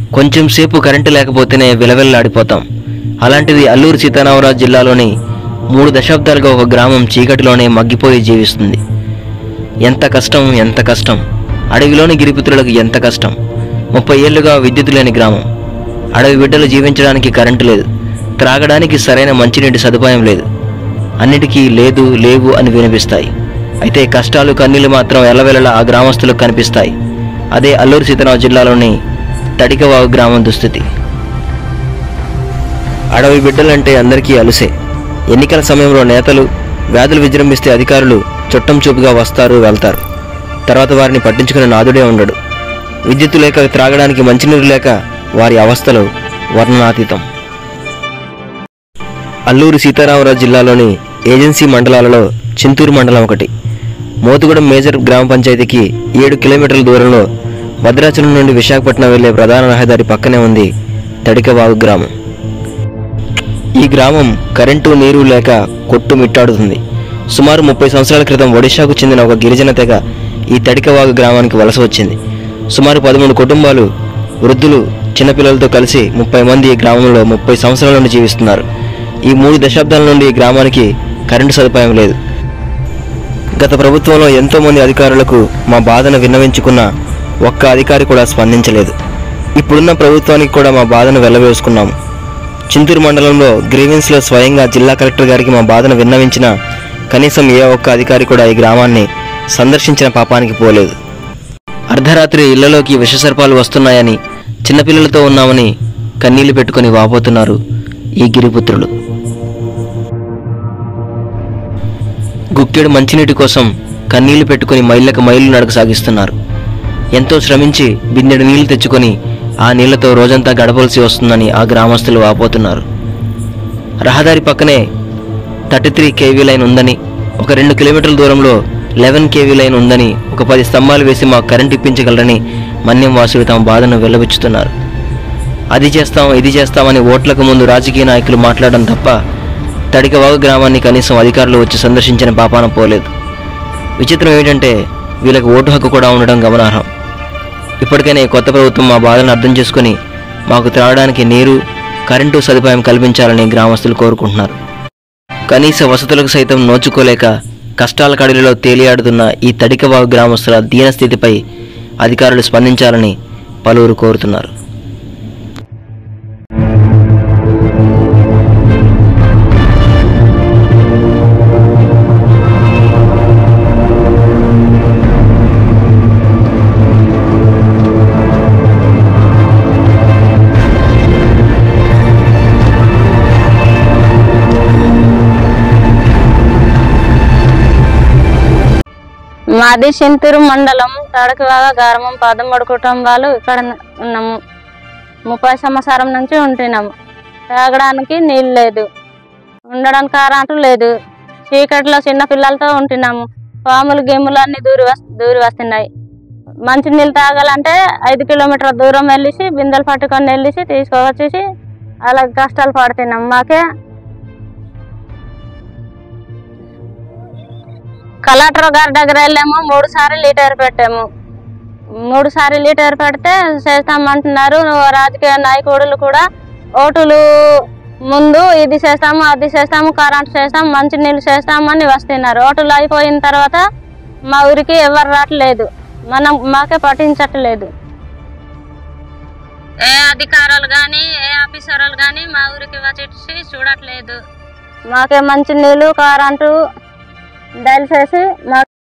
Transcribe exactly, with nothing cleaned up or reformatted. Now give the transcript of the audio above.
కొంచెం సేపు కరెంటు లేకపోతేనే విలవిల్లాడిపోతాం. అలాంటిది అల్లూరు సీతారామరాజు జిల్లాలోని మూడు దశాబ్దాలుగా ఒక గ్రామం చీకటిలోనే మగ్గిపోయి జీవిస్తుంది. ఎంత కష్టం, ఎంత కష్టం! అడవిలోని గిరిపుత్రులకు ఎంత కష్టం! ముప్పై ఏళ్లుగా విద్యుత్ లేని గ్రామం. అడవి బిడ్డలు జీవించడానికి కరెంటు లేదు, త్రాగడానికి సరైన మంచినీటి సదుపాయం లేదు. అన్నిటికీ లేదు లేవు అని వినిపిస్తాయి. అయితే కష్టాలు కన్నీళ్లు మాత్రం ఎల్లవెల్లలా ఆ గ్రామస్తులకు కనిపిస్తాయి. అదే అల్లూరు సీతారామరాజు జిల్లాలోని తడికవాగు గ్రామం దుస్థితి. అడవి బిడ్డలంటే అందరికీ అలుసే. ఎన్నికల సమయంలో నేతలు వ్యాధులు విజృంభిస్తే అధికారులు చుట్టం చూపుగా వస్తారు, వెళ్తారు. తర్వాత వారిని పట్టించుకునే నాదుడే ఉండడు. విద్యుత్తు లేక, త్రాగడానికి మంచినీరు లేక వారి అవస్థలు వర్ణనాతీతం. అల్లూరు సీతారామరాజు జిల్లాలోని ఏజెన్సీ మండలాలలో చింతూరు మండలం ఒకటి. మోతుగూడెం మేజర్ గ్రామ పంచాయతీకి ఏడు కిలోమీటర్ల దూరంలో భద్రాచలం నుండి విశాఖపట్నం వెళ్లే ప్రధాన రహదారి పక్కనే ఉంది తడికవాగు గ్రామం. ఈ గ్రామం కరెంటు, నీరు లేక కొట్టుమిట్టాడుతుంది. సుమారు ముప్పై సంవత్సరాల క్రితం ఒడిశాకు చెందిన ఒక గిరిజన తెగ ఈ తడికవాగు గ్రామానికి వలస వచ్చింది. సుమారు పదమూడు కుటుంబాలు, వృద్ధులు, చిన్నపిల్లలతో కలిసి ముప్పై మంది ఈ గ్రామంలో ముప్పై సంవత్సరాల నుండి జీవిస్తున్నారు. ఈ మూడు దశాబ్దాల నుండి ఈ గ్రామానికి కరెంటు సదుపాయం లేదు. గత ప్రభుత్వంలో ఎంతో మంది అధికారులకు మా బాధను విన్నవించుకున్న ఒక్క అధికారి కూడా స్పందించలేదు. ఇప్పుడున్న ప్రభుత్వానికి కూడా మా బాధను వెల్లవేసుకున్నాము. చింతూరు మండలంలో గ్రీవెన్స్లో స్వయంగా జిల్లా కలెక్టర్ గారికి మా బాధను విన్నవించిన కనీసం ఏ ఒక్క అధికారి కూడా ఈ గ్రామాన్ని సందర్శించిన పాపానికి పోలేదు. అర్ధరాత్రి ఇళ్లలోకి విషసర్పాలు వస్తున్నాయని, చిన్నపిల్లలతో ఉన్నామని కన్నీళ్లు పెట్టుకుని వాపోతున్నారు ఈ గిరిపుత్రులు. గుక్కెడు మంచినీటి కోసం కన్నీళ్లు పెట్టుకుని మైళ్ళకు మైళ్ళు నడక సాగిస్తున్నారు. ఎంతో శ్రమించి బిందెడు నీళ్లు తెచ్చుకొని ఆ నీళ్లతో రోజంతా గడపవలసి వస్తుందని ఆ గ్రామస్తులు వాపోతున్నారు. రహదారి పక్కనే థర్టీ త్రీ కేవీ లైన్ ఉందని, ఒక రెండు కిలోమీటర్ల దూరంలో లెవెన్ కేవీ లైన్ ఉందని, ఒక పది స్తంభాలు వేసి మాకు కరెంట్ ఇప్పించగలరని మన్యం వాసులు తమ బాధను వెల్లబుచ్చుతున్నారు. అది చేస్తాం, ఇది చేస్తామని ఓట్లకు ముందు రాజకీయ నాయకులు మాట్లాడడం తప్ప తడికవాగు గ్రామాన్ని కనీసం అధికారులు వచ్చి సందర్శించిన పాపాన పోలేదు. విచిత్రం ఏమిటంటే వీళ్ళకి ఓటు హక్కు కూడా ఉండడం గమనార్హం. ఇప్పటికైనా కొత్త ప్రభుత్వం మా బాధలను అర్థం చేసుకుని మాకు త్రాగడానికి నీరు, కరెంటు సదుపాయం కల్పించాలని గ్రామస్తులు కోరుకుంటున్నారు. కనీస వసతులకు సైతం నోచుకోలేక కష్టాల కడలిలో తేలియాడుతున్న ఈ తడికవాగు గ్రామస్తుల దీనస్థితిపై అధికారులు స్పందించాలని పలువురు కోరుతున్నారు. మాది చింతూరు మండలం తడికవాగు గ్రామం. పదమూడు కుటుంబాలు ఇక్కడ ఉన్నాము. ముప్పై సంవత్సరం నుంచి ఉంటున్నాము. తాగడానికి నీళ్ళు లేదు, ఉండడానికి కరెంటు లేదు. చీకటిలో చిన్న పిల్లలతో ఉంటున్నాము. పాములు గిమ్ములు అన్ని దూరి దూరి వస్తున్నాయి. మంచి నీళ్ళు తాగాలంటే ఐదు కిలోమీటర్ల దూరం వెళ్ళేసి బిందెలు పట్టుకొని వెళ్ళేసి తీసుకువచ్చేసి అలా కష్టాలు పడుతున్నాము. మాకే కలెక్టర్ గారి దగ్గర వెళ్ళాము. మూడు సార్లు లీటర్ పెట్టాము. మూడు సార్లు లీటర్ పెడితే చేస్తామంటున్నారు. రాజకీయ నాయకుడులు కూడా ఓటులు ముందు ఇది చేస్తాము, అది చేస్తాము, కరెంట్ చేస్తాము, మంచి నీళ్ళు చేస్తామని వస్తున్నారు. ఓటులు అయిపోయిన తర్వాత మా ఊరికి ఎవరు రావట్లేదు. మనం మాకే పట్టించట్లేదు. ఏ అధికారులు కానీ ఏ ఆఫీసర్లు కానీ మా ఊరికి వచ్చి చూడట్లేదు. మాకే మంచి నీళ్ళు, కరెంటు దయచేసి మా